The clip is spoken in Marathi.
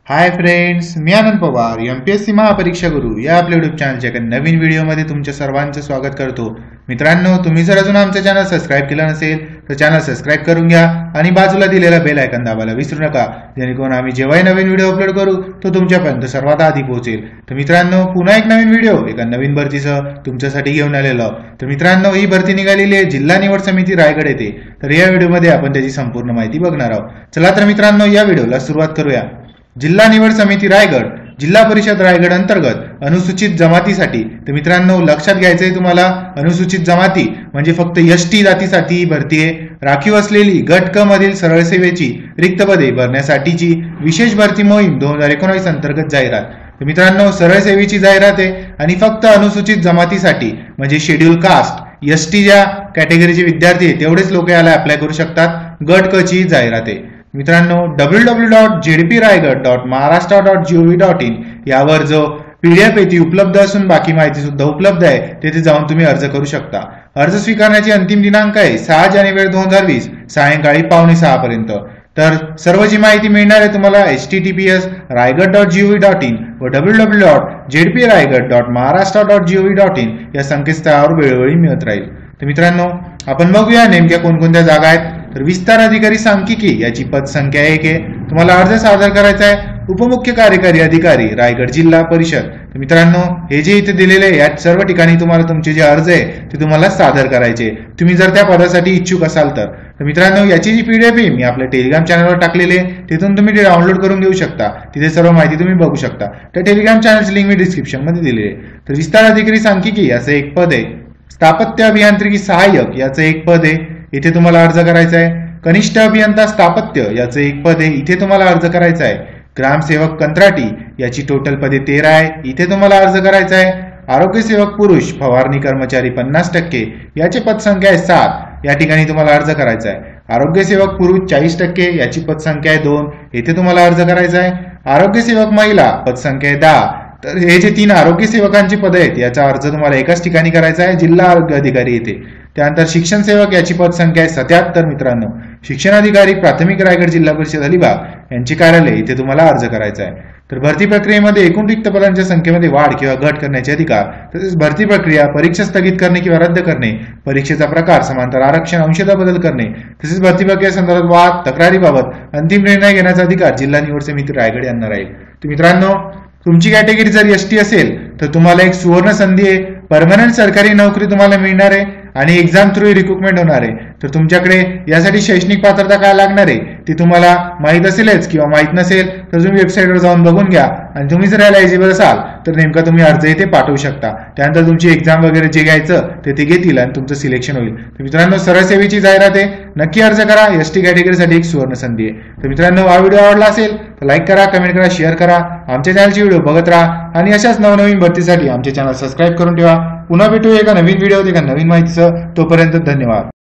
हाय फ्रेंड्स, मी आनंद पवार, एमपीएससी महापरीक्षा गुरु या आपल्या युट्यूब चॅनलच्या एका नवीन व्हिडिओमध्ये तुमच्या सर्वांचं स्वागत करतो। मित्रांनो, तुम्ही जर अजून आमचं चॅनल सबस्क्राईब केलं नसेल तर चॅनल सबस्क्राईब करून घ्या आणि बाजूला दिलेला बेल आयकॉन दाबायला विसरू नका, जेणेकरून आम्ही जेव्हाही नवीन व्हिडिओ अपलोड करू तो तुमच्यापर्यंत सर्वात आधी पोहोचेल। तर मित्रांनो, पुन्हा एक नवीन व्हिडिओ एका नवीन भरतीसह तुमच्यासाठी घेऊन आलेलो। तर मित्रांनो, ही भरती निघालेली आहे जिल्हा निवड समिती रायगड येथे। तर या व्हिडिओमध्ये आपण त्याची संपूर्ण माहिती बघणार आहोत। चला तर मित्रांनो, या व्हिडिओला सुरुवात करूया। जिल्हा निवड समिती रायगड, जिल्हा परिषद रायगड अंतर्गत अनुसूचित जमातीसाठी। तर मित्रांनो, लक्षात घ्यायचंय तुम्हाला, अनुसूचित जमाती म्हणजे फक्त एसटी जातीसाठी ही भरती आहे। राखीव असलेली गट क मधील सरळ सेवेची रिक्त पदे भरण्यासाठीची विशेष भरती मोहीम 2019 अंतर्गत जाहिरात। तर मित्रांनो, सरळ सेवेची जाहिरात आहे आणि फक्त अनुसूचित जमातीसाठी म्हणजे शेड्यूल कास्ट एसटी ज्या कॅटेगरीचे विद्यार्थी आहेत तेवढेच लोक याला अप्लाय करू शकतात। गट क ची जाहिरात आहे। मित्रांनो, www.jdpraigad.maharashtra.gov.in यावर जो पीडीएफ आहे ती उपलब्ध असून बाकी माहिती सुद्धा उपलब्ध आहे, तेथे जाऊन तुम्ही अर्ज करू शकता। अर्ज स्वीकारण्याची अंतिम दिनांक आहे 6 जानेवारी 2020 सायंकाळी 5:45 पर्यंत। तर सर्व जी माहिती मिळणार आहे तुम्हाला https://raigad.gov.in व www.jdpraigad.maharashtra.gov.in या संकेतस्थळावर वेळोवेळी मिळत राहील। तर मित्रांनो, आपण बघूया नेमक्या कोणकोणत्या जागा आहेत। तर विस्तार अधिकारी सांख्यिकी याची पदसंख्या 1 आहे। तुम्हाला अर्ज सादर करायचा आहे उपमुख्य कार्यकारी अधिकारी रायगड जिल्हा परिषद। तर मित्रांनो, हे जे इथे दिलेले आहे या सर्व ठिकाणी तुम्हाला तुमचे जे अर्ज आहे ते तुम्हाला सादर करायचे, तुम्ही जर त्या पदासाठी इच्छुक असाल तर। मित्रांनो, याची जी पीडीएफ आहे मी आपल्या टेलिग्राम चॅनलवर टाकलेली आहे, तिथून तुम्ही ते डाउनलोड करून घेऊ शकता। तिथे सर्व माहिती तुम्ही बघू शकता। त्या टेलिग्राम चॅनलची लिंक मी डिस्क्रिप्शन मध्ये दिलेली आहे। तर विस्तार अधिकारी सांख्यिकी याचं एक पद आहे। स्थापत्य अभियांत्रिकी सहाय्यक याचं एक पद आहे, इथे तुम्हाला अर्ज करायचा आहे। कनिष्ठ अभियंता स्थापत्य याचं एक पद आहे, इथे तुम्हाला अर्ज करायचा आहे। ग्रामसेवक कंत्राटी याची टोटल पदे 13 आहे, इथे तुम्हाला अर्ज करायचा आहे। आरोग्य सेवक पुरुष फवारणी कर्मचारी 50% याची पदसंख्या आहे 7, या ठिकाणी तुम्हाला अर्ज करायचा आहे। आरोग्य सेवक पुरुष 40% याची पदसंख्या आहे 2, येथे तुम्हाला अर्ज करायचा आहे। आरोग्य सेवक महिला पदसंख्या आहे 10। तर हे जे 3 आरोग्य सेवकांची पदे आहेत याचा अर्ज तुम्हाला एकाच ठिकाणी करायचा आहे, जिल्हा आरोग्य अधिकारी येथे। त्यानंतर शिक्षण सेवक याची पदसंख्या आहे 77। मित्रांनो, शिक्षण अधिकारी प्राथमिक रायगड जिल्हा परिषद अलिबाग यांचे कार्यालय इथे तुम्हाला अर्ज करायचा आहे। तर भरती प्रक्रियेमध्ये एकूण रिक्त पदांच्या संख्येमध्ये वाढ किंवा घट करण्याचे अधिकार, तसेच भरती प्रक्रिया, परीक्षा स्थगित करणे किंवा रद्द करणे, परीक्षेचा प्रकार, समांतर आरक्षण, अंशतः बदल करणे, तसेच भरती प्रक्रिया संदर्भात वाद तक्रारीबाबत अंतिम निर्णय घेण्याचा अधिकार जिल्हा निवड समिती रायगड यांना राहील। तर मित्रांनो, तुमची कॅटेगरी जर एसटी असेल तर तुम्हाला एक सुवर्ण संधी आहे, परमनंट सरकारी नोकरी तुम्हाला मिळणार आहे आणि एक्झाम थ्रू रिक्रुटमेंट होणार आहे। तर तुमच्याकडे यासाठी शैक्षणिक पात्रता काय लागणार आहे ती तुम्हाला माहित असेलच किंवा माहित नसेल तर तुम्ही वेबसाईटवर जाऊन बघून घ्या आणि तुम्ही जर याला एलिजिबल असाल तर नेमका तुम्ही अर्ज इथे पाठवू शकता। त्यानंतर तुमची एक्झाम वगैरे जे घ्यायचं ते घेतील आणि तुमचं सिलेक्शन होईल। तर मित्रांनो, सरळ सेवेची जाहिरात आहे, नक्की अर्ज करा, एसटी कॅटेगरीसाठी एक सुवर्ण संधी आहे। तर मित्रांनो, हा व्हिडिओ आवडला असेल तर लाईक करा, कमेंट करा, शेअर करा, आमच्या चॅनलची व्हिडिओ बघत राहा आणि अशाच नवनवीन भरतीसाठी आमचे चॅनल सबस्क्राईब करून ठेवा। पुन्हा भेटू एका नवीन व्हिडिओ एका नवीन माहितीसह, तोपर्यंत धन्यवाद।